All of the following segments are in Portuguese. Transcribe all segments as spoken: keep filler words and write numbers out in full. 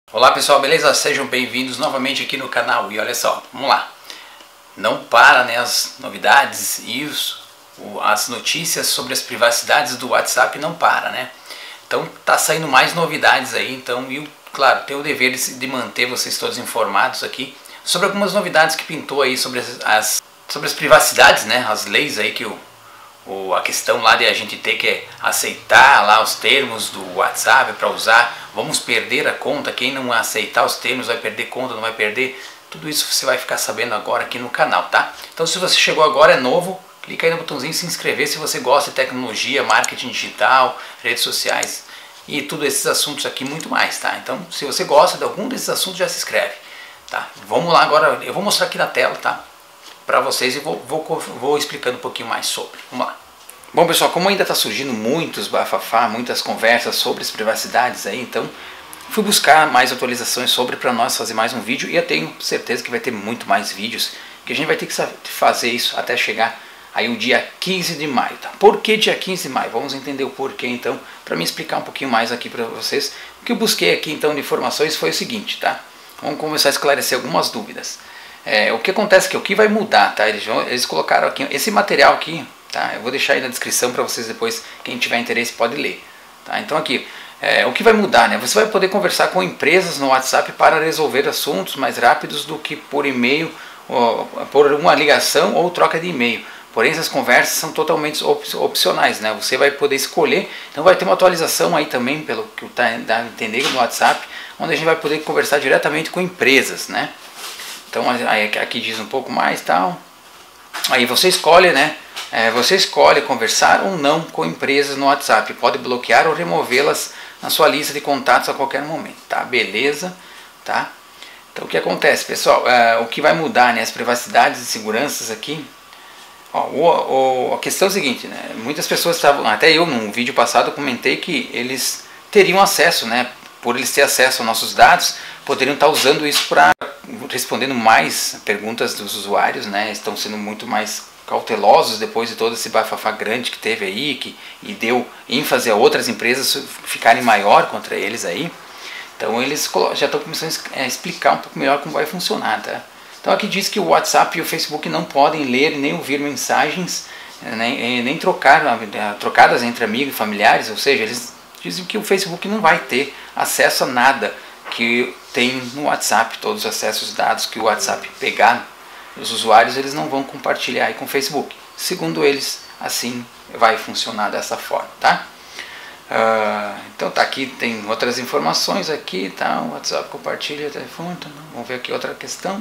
Olá pessoal, beleza? Sejam bem-vindos novamente aqui no canal. E olha só, vamos lá. Não para, né, as novidades e os, o, as notícias sobre as privacidades do WhatsApp não para, né? Então tá saindo mais novidades aí, então eu, claro, tenho o dever de, de manter vocês todos informados aqui sobre algumas novidades que pintou aí sobre as, as, sobre as privacidades, né? As leis aí que o ou a questão lá de a gente ter que aceitar lá os termos do WhatsApp para usar, vamos perder a conta, quem não aceitar os termos vai perder conta, não vai perder, tudo isso você vai ficar sabendo agora aqui no canal, tá? Então se você chegou agora, é novo, clica aí no botãozinho se inscrever se você gosta de tecnologia, marketing digital, redes sociais e tudo esses assuntos aqui muito mais, tá? Então se você gosta de algum desses assuntos, já se inscreve, tá? Vamos lá agora, eu vou mostrar aqui na tela, tá? Para vocês e vou, vou, vou explicando um pouquinho mais sobre. Vamos lá. Bom pessoal, como ainda está surgindo muitos bafafá, muitas conversas sobre as privacidades aí, então fui buscar mais atualizações sobre para nós fazer mais um vídeo e eu tenho certeza que vai ter muito mais vídeos, que a gente vai ter que fazer isso até chegar aí o dia quinze de maio, tá? Por que dia quinze de maio? Vamos entender o porquê então, para me explicar um pouquinho mais aqui para vocês. O que eu busquei aqui então de informações foi o seguinte, tá? Vamos começar a esclarecer algumas dúvidas. É, o que acontece é que o que vai mudar, tá? Eles, eles colocaram aqui, esse material aqui, tá? Eu vou deixar aí na descrição para vocês depois, quem tiver interesse pode ler, tá? Então aqui, é, o que vai mudar, né? Você vai poder conversar com empresas no WhatsApp para resolver assuntos mais rápidos do que por e-mail, ou, por uma ligação ou troca de e-mail. Porém, essas conversas são totalmente op opcionais, né? Você vai poder escolher, então vai ter uma atualização aí também, pelo que tá, dá a entender no WhatsApp, onde a gente vai poder conversar diretamente com empresas, né? Então aí aqui diz um pouco mais tal. Aí você escolhe, né? É, você escolhe conversar ou não com empresas no WhatsApp. Pode bloquear ou removê-las na sua lista de contatos a qualquer momento, tá? Beleza, tá? Então o que acontece, pessoal? É, o que vai mudar, né? As privacidades e seguranças aqui. Ó, o, o, a questão é o seguinte, né? Muitas pessoas estavam, até eu num vídeo passado comentei que eles teriam acesso, né? Por eles terem acesso aos nossos dados, poderiam estar usando isso para respondendo mais perguntas dos usuários, né? Estão sendo muito mais cautelosos depois de todo esse bafafá grande que teve aí, que e deu ênfase a outras empresas ficarem maior contra eles aí. Então eles já estão começando a explicar um pouco melhor como vai funcionar, tá? Então aqui diz que o WhatsApp e o Facebook não podem ler nem ouvir mensagens, nem, nem trocar, trocadas entre amigos e familiares, ou seja, eles dizem que o Facebook não vai ter acesso a nada que tem no WhatsApp, todos os acessos dados que o WhatsApp pegar os usuários, eles não vão compartilhar aí com o Facebook. Segundo eles, assim vai funcionar dessa forma, tá? Uh, então tá, aqui tem outras informações aqui, tá? O WhatsApp compartilha, telefone, tá? Vamos ver aqui outra questão.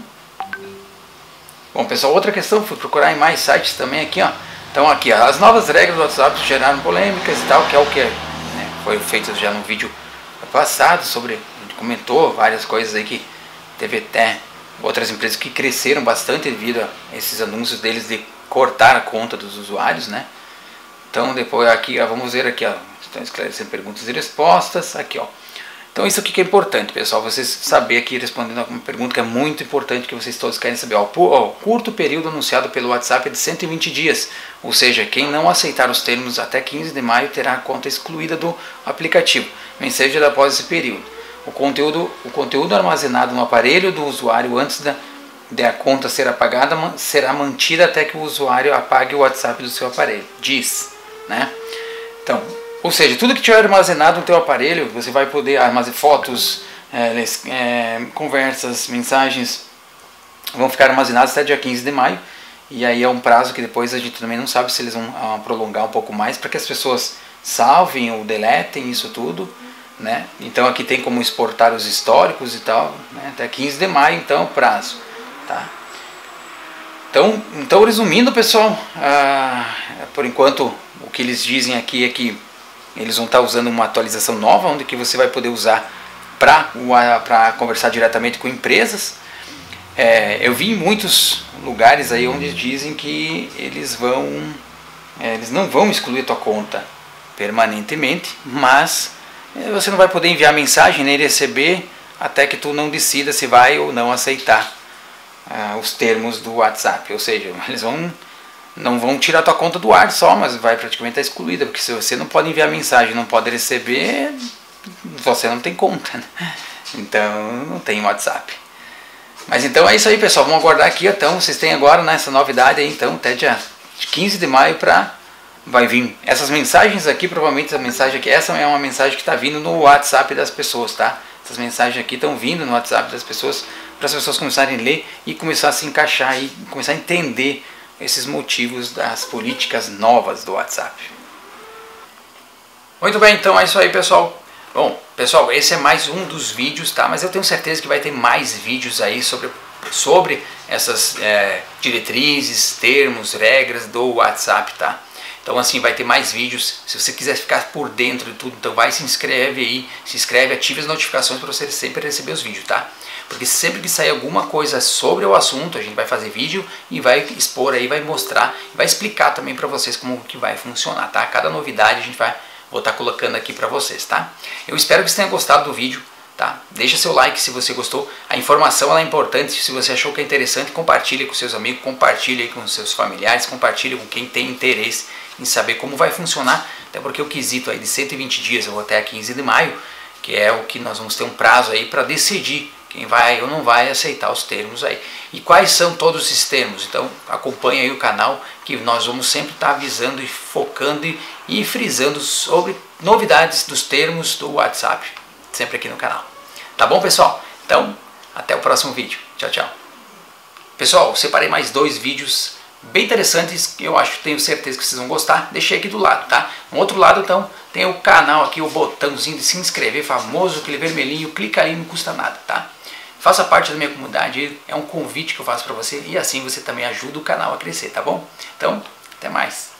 Bom pessoal, outra questão, fui procurar em mais sites também aqui, ó. Então aqui, ó, as novas regras do WhatsApp geraram polêmicas e tal, que é o que né, foi feito já no vídeo passado sobre, a gente comentou várias coisas aí que teve até outras empresas que cresceram bastante devido a esses anúncios deles de cortar a conta dos usuários, né? Então depois aqui, ó, vamos ver aqui, ó, estão esclarecendo perguntas e respostas, aqui ó. Então isso aqui que é importante, pessoal, vocês saber aqui respondendo alguma pergunta que é muito importante que vocês todos querem saber. Ó, o curto período anunciado pelo WhatsApp é de cento e vinte dias, ou seja, quem não aceitar os termos até quinze de maio terá a conta excluída do aplicativo, seja após esse período. O conteúdo, o conteúdo armazenado no aparelho do usuário antes da, da conta ser apagada será mantida até que o usuário apague o WhatsApp do seu aparelho, diz, né? Então, ou seja, tudo que tiver armazenado no teu aparelho, você vai poder armazenar fotos, é, é, conversas, mensagens, vão ficar armazenadas até dia quinze de maio, e aí é um prazo que depois a gente também não sabe se eles vão ah, prolongar um pouco mais, para que as pessoas salvem ou deletem isso tudo, né? Então aqui tem como exportar os históricos e tal, né? Até quinze de maio então o prazo, tá? Então, então resumindo pessoal, ah, por enquanto o que eles dizem aqui é que eles vão estar usando uma atualização nova, onde que você vai poder usar para conversar diretamente com empresas. É, eu vi em muitos lugares aí onde dizem que eles vão, é, eles não vão excluir a tua conta permanentemente, mas você não vai poder enviar mensagem nem receber até que tu não decida se vai ou não aceitar ah, os termos do WhatsApp. Ou seja, eles vão não vão tirar tua conta do ar só, mas vai praticamente estar excluída, porque se você não pode enviar mensagem, não pode receber, você não tem conta, né? Então não tem WhatsApp. Mas então é isso aí, pessoal, vamos aguardar aqui. Então vocês têm agora, né, essa novidade aí, então até dia quinze de maio para vai vir essas mensagens aqui. Provavelmente essa mensagem aqui, essa é uma mensagem que está vindo no WhatsApp das pessoas, tá? Essas mensagens aqui estão vindo no WhatsApp das pessoas, para as pessoas começarem a ler e começar a se encaixar e começar a entender esses motivos das políticas novas do WhatsApp. Muito bem, então é isso aí, pessoal. Bom, pessoal, esse é mais um dos vídeos, tá? Mas eu tenho certeza que vai ter mais vídeos aí sobre, sobre essas é, diretrizes, termos, regras do WhatsApp, tá? Então assim, vai ter mais vídeos. Se você quiser ficar por dentro de tudo, então vai, se inscreve aí, se inscreve, ative as notificações para você sempre receber os vídeos, tá? Porque sempre que sair alguma coisa sobre o assunto, a gente vai fazer vídeo e vai expor aí, vai mostrar, vai explicar também para vocês como que vai funcionar, tá? Cada novidade a gente vai vou estar colocando aqui para vocês, tá? Eu espero que você tenha gostado do vídeo, tá? Deixa seu like se você gostou. A informação ela é importante, se você achou que é interessante, compartilhe com seus amigos, compartilhe com seus familiares, compartilhe com quem tem interesse em saber como vai funcionar, até porque o quesito aí de cento e vinte dias, eu vou até quinze de maio, que é o que nós vamos ter um prazo aí para decidir quem vai ou não vai aceitar os termos aí. E quais são todos esses termos? Então acompanhe aí o canal, que nós vamos sempre estar avisando e focando e, e frisando sobre novidades dos termos do WhatsApp, sempre aqui no canal. Tá bom, pessoal? Então, até o próximo vídeo. Tchau, tchau. Pessoal, separei mais dois vídeos bem interessantes, que eu acho, tenho certeza que vocês vão gostar. Deixei aqui do lado, tá? No outro lado, então, tem o canal aqui, o botãozinho de se inscrever, famoso, aquele vermelhinho, clica ali, não custa nada, tá? Faça parte da minha comunidade, é um convite que eu faço para você e assim você também ajuda o canal a crescer, tá bom? Então, até mais.